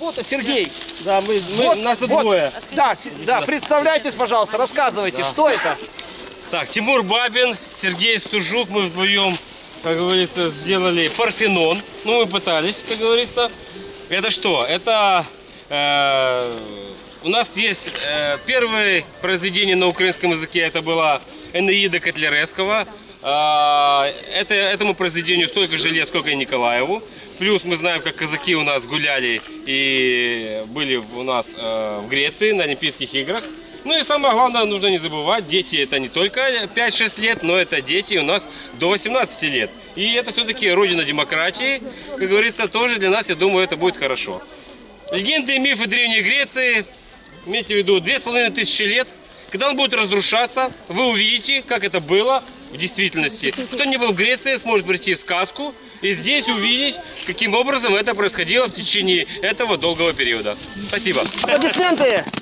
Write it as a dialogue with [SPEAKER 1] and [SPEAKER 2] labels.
[SPEAKER 1] зовут? Сергей.
[SPEAKER 2] Да, нас тут двое.
[SPEAKER 1] Да, представляйтесь, пожалуйста, рассказывайте, что это?
[SPEAKER 2] Так, Тимур Бабин, Сергей Стужук, мы вдвоем, как говорится, сделали Парфенон. Ну, мы пытались, как говорится. Это что? Это у нас есть первое произведение на украинском языке, это была Энеида Котляревского. Этому произведению столько же лет, сколько и Николаеву. Плюс мы знаем, как казаки у нас гуляли и были у нас в Греции на Олимпийских играх. Ну и самое главное, нужно не забывать, дети это не только 5-6 лет, но это дети у нас до 18 лет. И это все-таки родина демократии, как говорится, тоже для нас, я думаю, это будет хорошо. Легенды и мифы Древней Греции, имейте в виду, 2500 лет. Когда он будет разрушаться, вы увидите, как это было в действительности. Кто не был в Греции, сможет прийти в сказку и здесь увидеть, каким образом это происходило в течение этого долгого периода. Спасибо.
[SPEAKER 1] Аплодисменты!